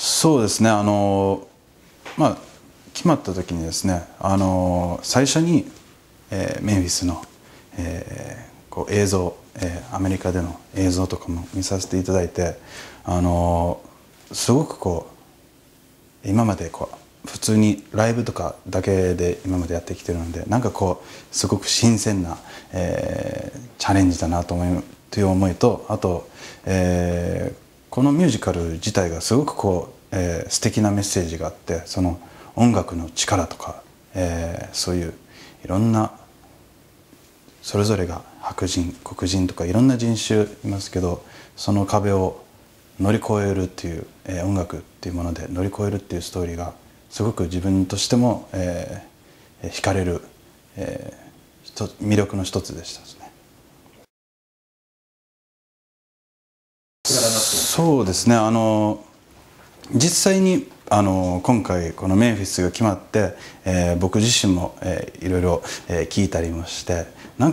そうですね、決まった時にですね、最初に、メンフィスの、こう映像、アメリカでの映像とかも見させていただいて、すごくこう今までこう普通にライブとかだけで今までやってきてるので、なんかこうすごく新鮮な、チャレンジだなという思いと、あと、このミュージカル自体がすごくこう、素敵なメッセージがあって、その音楽の力とか、そういういろんなそれぞれが白人黒人とかいろんな人種いますけど、その壁を乗り越えるっていう、音楽っていうもので乗り越えるっていうストーリーがすごく自分としても、惹かれる、魅力の一つでしたですね。そうですね、実際に今回このメンフィスが決まって、僕自身も、いろいろ、聞いたりもして、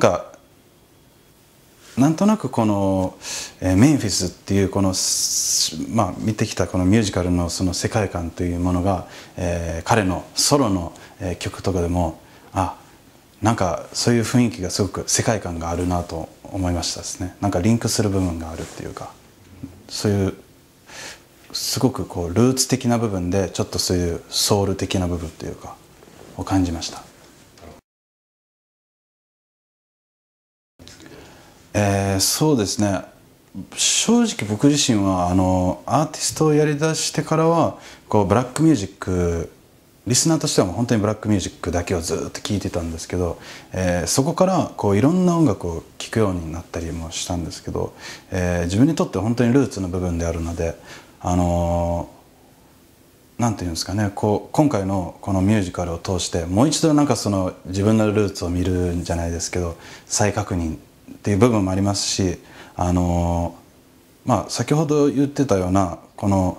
なんとなくこの、メンフィスっていうこの、見てきたこのミュージカルのその世界観というものが、彼のソロの、曲とかでもなんかそういう雰囲気がすごく世界観があるなと思いましたですね。なんかリンクする部分があるっていうか、そういうすごくこうルーツ的な部分でちょっとそういうソウル的な部分というかを感じました。そうですね、正直僕自身はアーティストをやりだしてからはこうブラックミュージック、リスナーとしては本当にブラックミュージックだけをずっと聴いてたんですけど、そこからこういろんな音楽を聴くようになったりもしたんですけど、自分にとって本当にルーツの部分であるので、なんていうんですかね、こう今回のこのミュージカルを通してもう一度なんかその自分のルーツを見るんじゃないですけど、再確認っていう部分もありますし、先ほど言ってたようなこの、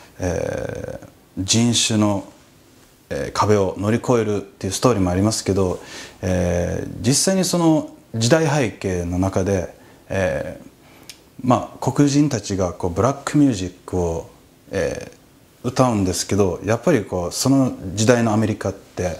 人種の壁を乗り越えるっていうストーリーもありますけど、実際にその時代背景の中で、黒人たちがこうブラックミュージックを、歌うんですけど、やっぱりこうその時代のアメリカって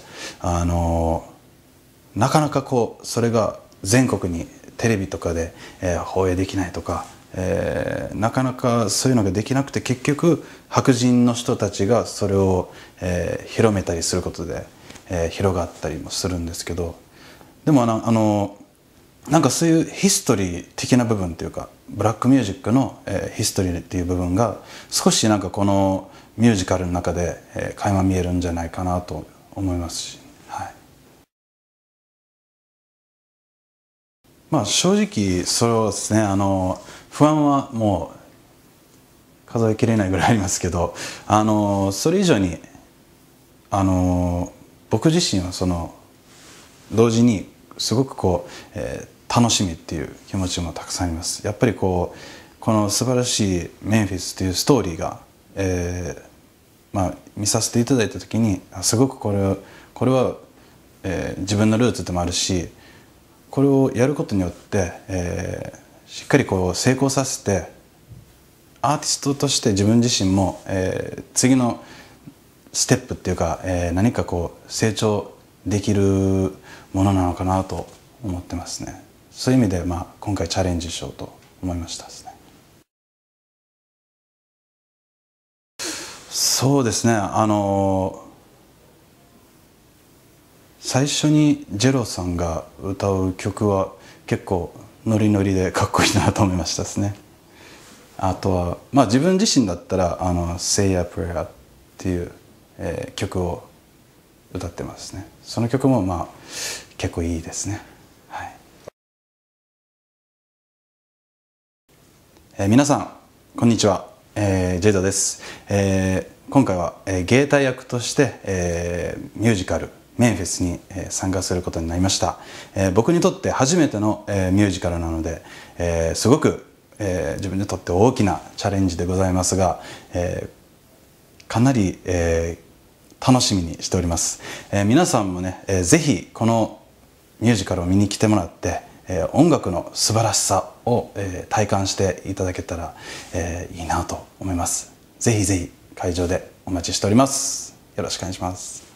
なかなかこうそれが全国にテレビとかで、放映できないとか、なかなかそういうのができなくて、結局白人の人たちがそれを、広めたりすることで、広がったりもするんですけど、でもなんかそういうヒストリー的な部分というか、ブラックミュージックの、ヒストリーっていう部分が少しなんかこのミュージカルの中で、垣間見えるんじゃないかなと思いますし、正直そうですね、不安はもう数えきれないぐらいありますけど、それ以上に僕自身はその同時にすごくこう、楽しみっていう気持ちもたくさんあります。やっぱりこの素晴らしいメンフィスというストーリーが、見させていただいた時にすごくこれは、自分のルーツでもあるし、これをやることによって、しっかりこう成功させて、アーティストとして自分自身も、次のステップっていうか、何かこう成長できるものなのかなと思ってますね。そういう意味で、今回チャレンジしようと思いましたですね。そうですね、最初にジェロさんが歌う曲は結構ノリノリでかっこいいなと思いましたですね。あとは自分自身だったら「Say a Prayer」っていう、曲を歌ってますね。その曲も結構いいですね。皆さんこんにちは、ジェイドです。今回は、ゲータ役として、ミュージカルメンフィスに、参加することになりました。僕にとって初めての、ミュージカルなので、すごく、自分にとって大きなチャレンジでございますが、かなり、楽しみにしております。皆さんもね、ぜひこのミュージカルを見に来てもらって、音楽の素晴らしさを、体感していただけたら、いいなと思います。ぜひぜひ会場でお待ちしております。よろしくお願いします。